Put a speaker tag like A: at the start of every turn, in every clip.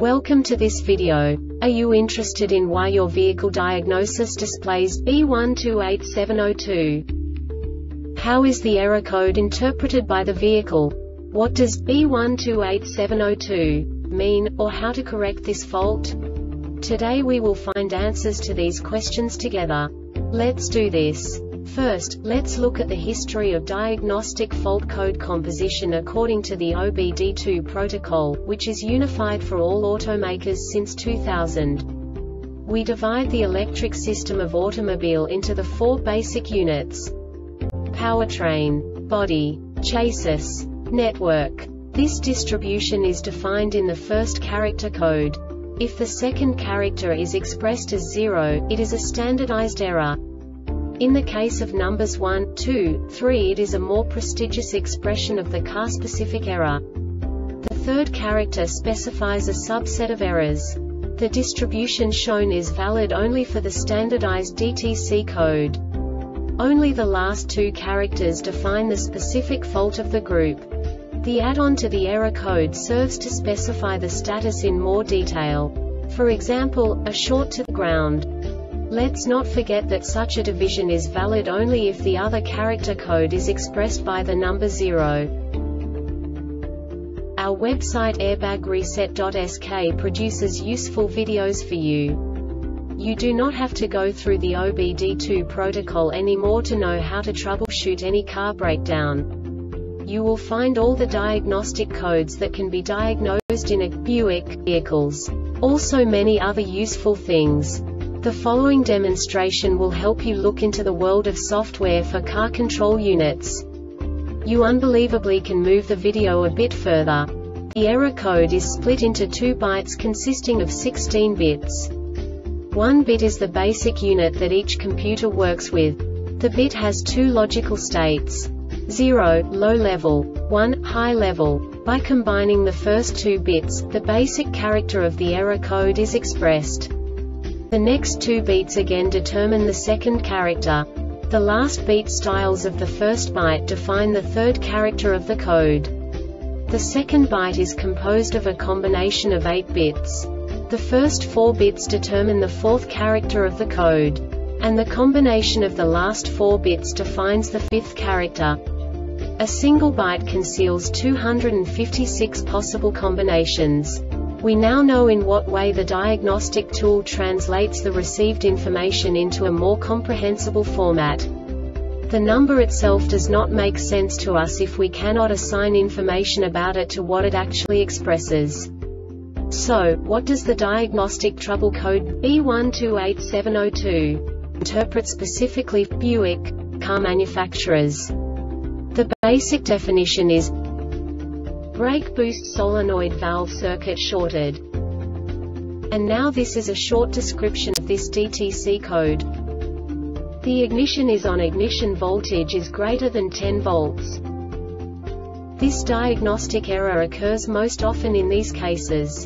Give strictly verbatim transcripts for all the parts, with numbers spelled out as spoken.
A: Welcome to this video. Are you interested in why your vehicle diagnosis displays B one two eight seven zero two? How is the error code interpreted by the vehicle? What does B one two eight seven zero two mean, or how to correct this fault? Today we will find answers to these questions together. Let's do this. First, let's look at the history of diagnostic fault code composition according to the O B D two protocol, which is unified for all automakers since two thousand. We divide the electric system of automobile into the four basic units: powertrain, body, chassis, network. This distribution is defined in the first character code. If the second character is expressed as zero, it is a standardized error. In the case of numbers one, two, three, it is a more prestigious expression of the car-specific error. The third character specifies a subset of errors. The distribution shown is valid only for the standardized D T C code. Only the last two characters define the specific fault of the group. The add-on to the error code serves to specify the status in more detail. For example, a short to the ground. Let's not forget that such a division is valid only if the other character code is expressed by the number zero. Our website airbag reset dot S K produces useful videos for you. You do not have to go through the O B D two protocol anymore to know how to troubleshoot any car breakdown. You will find all the diagnostic codes that can be diagnosed in a Buick vehicles. Also many other useful things. The following demonstration will help you look into the world of software for car control units. You unbelievably can move the video a bit further. The error code is split into two bytes consisting of sixteen bits. One bit is the basic unit that each computer works with. The bit has two logical states: zero, low level, one, high level. By combining the first two bits, the basic character of the error code is expressed. The next two beats again determine the second character. The last beat styles of the first byte define the third character of the code. The second byte is composed of a combination of eight bits. The first four bits determine the fourth character of the code. And the combination of the last four bits defines the fifth character. A single byte conceals two hundred fifty-six possible combinations. We now know in what way the diagnostic tool translates the received information into a more comprehensible format. The number itself does not make sense to us if we cannot assign information about it to what it actually expresses. So, what does the diagnostic trouble code B one two eight seven zero two interpret specifically for Buick car manufacturers? The basic definition is: brake boost solenoid valve circuit shorted. And now this is a short description of this D T C code. The ignition is on, ignition voltage is greater than ten volts. This diagnostic error occurs most often in these cases: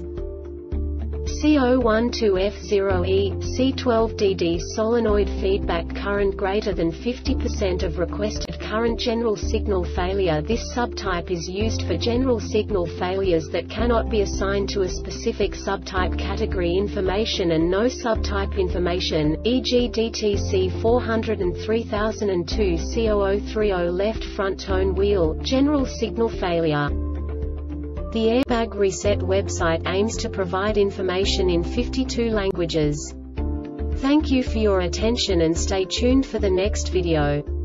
A: C zero one two F zero E, C twelve D D solenoid feedback current greater than fifty percent of requested current, general signal failure. This subtype is used for general signal failures that cannot be assigned to a specific subtype category information and no subtype information, for example D T C four oh three thousand two C zero zero three zero left front tone wheel, general signal failure. The Airbag Reset website aims to provide information in fifty-two languages. Thank you for your attention and stay tuned for the next video.